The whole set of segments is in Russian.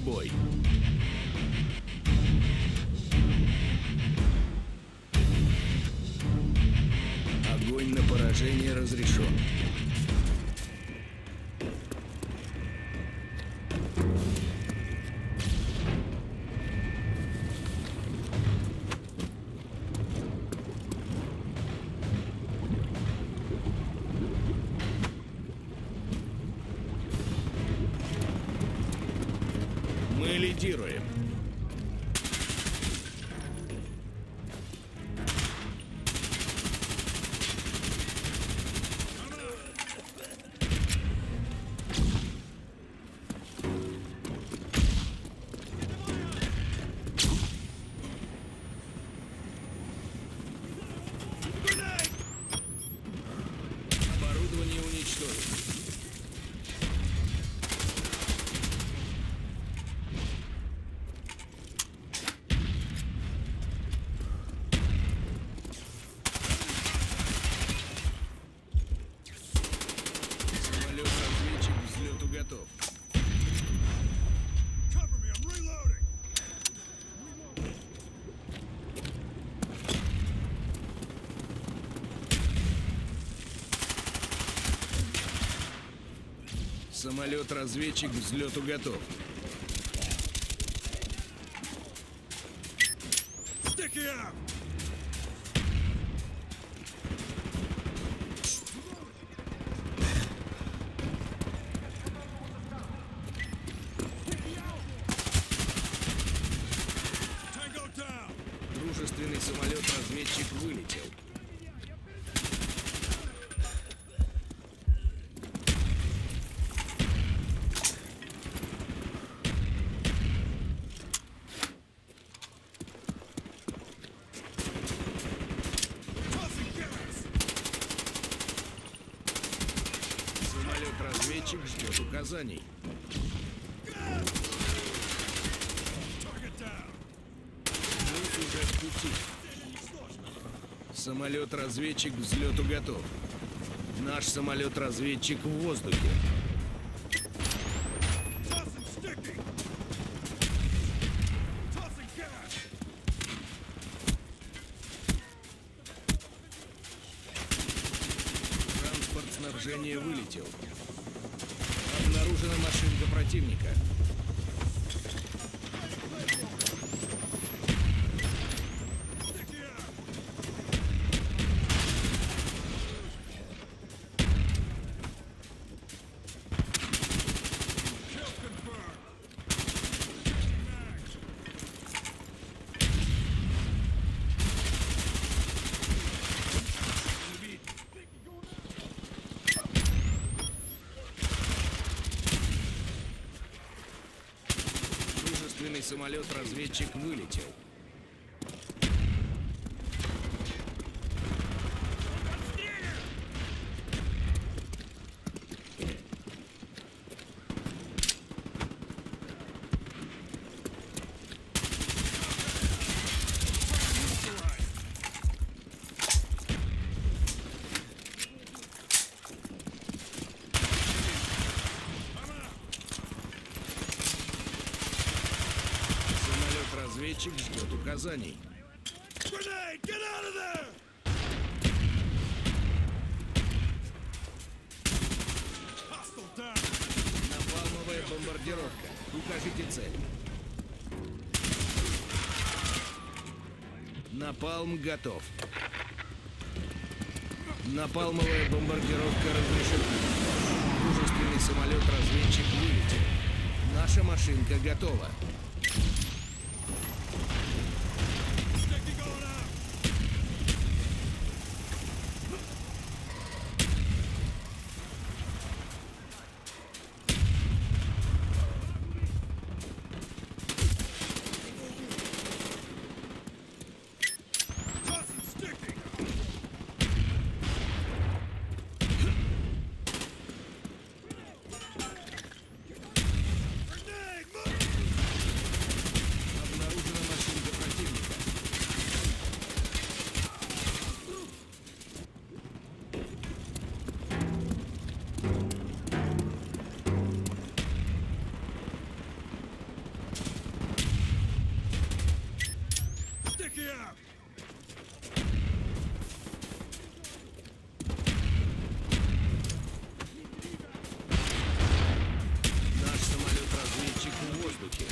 бой. Огонь на поражение разрешен. Мы лидируем. Оборудование уничтожено. Самолет-разведчик к взлету готов. Самолет-разведчик к взлету готов. Дружественный самолет-разведчик вылетел. Самолет-разведчик ждет указаний. Груз уже в пути. Самолет-разведчик к взлету готов. Наш самолет-разведчик в воздухе. Транспорт снабжения вылетел. Обнаружена машинка противника. Дружественный самолет-разведчик вылетел. Разведчик ждет указаний. Напалмовая бомбардировка. Укажите цель. Напалм готов. Напалмовая бомбардировка разрешена. Дружественный самолет-разведчик вылетел. Наша машинка готова. Наш самолет-разведчик в воздухе.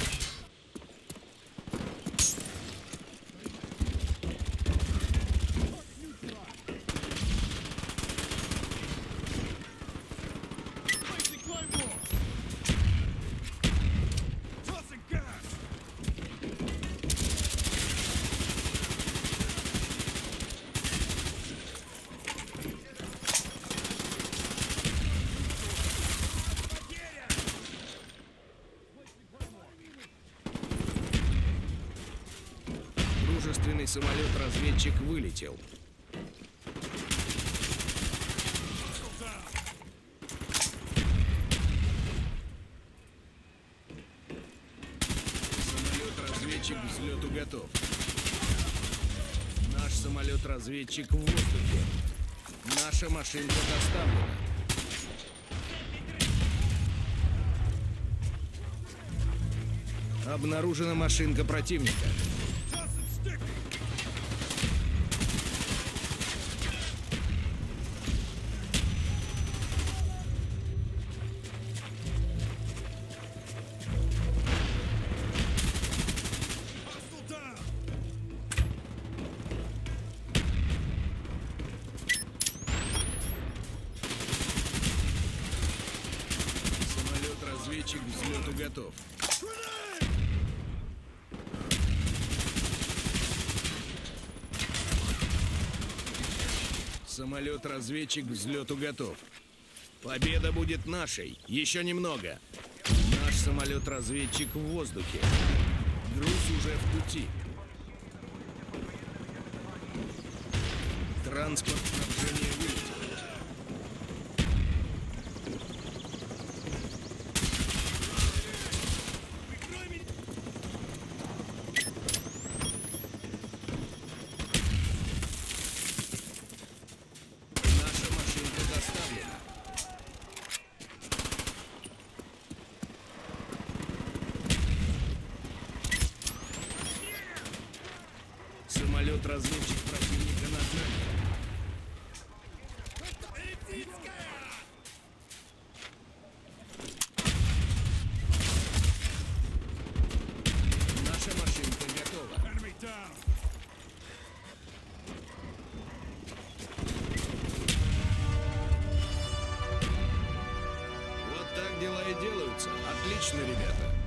Дружественный самолет-разведчик вылетел. Самолет-разведчик к взлету готов. Наш самолет-разведчик в воздухе. Наша машинка доставлена. Обнаружена машинка противника. Самолет-разведчик к взлету готов. Самолет-разведчик к взлету готов. Победа будет нашей. Еще немного. Наш самолет-разведчик в воздухе. Груз уже в пути. Транспорт снабжения вылетел. Наша машинка доставлена. Самолет-разведчик противника над нами. Наша машинка готова. Вот так дела и делаются. Отлично, ребята.